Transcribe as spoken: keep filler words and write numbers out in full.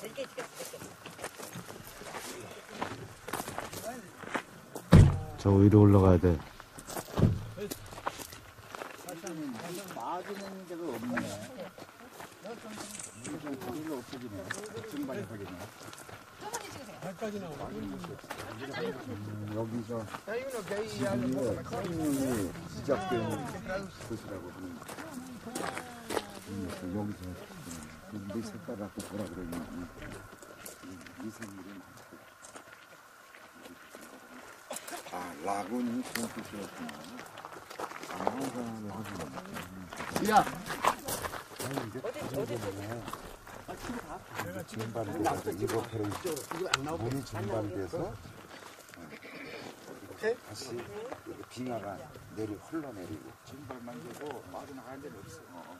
저 위로 올라가야 돼. 빠지는 데가 없네. 이게 좀 거리가 없어지네. 증발이 버리네. 발까지 나오네. 음, 여기서 지금이 생명이 시작된 곳이라고 하는 음, 여기서 내 색깔 갖고 뭐라 그러냐. 이 생물이 많고. 아, 라군이 그런 뜻이었구나. 아, 라군. 야! 증발돼서 이거처럼 물이 증발돼서 다시 빙하가 내리 흘러내리고 증발만 되고 빠져나가는 데는 없어.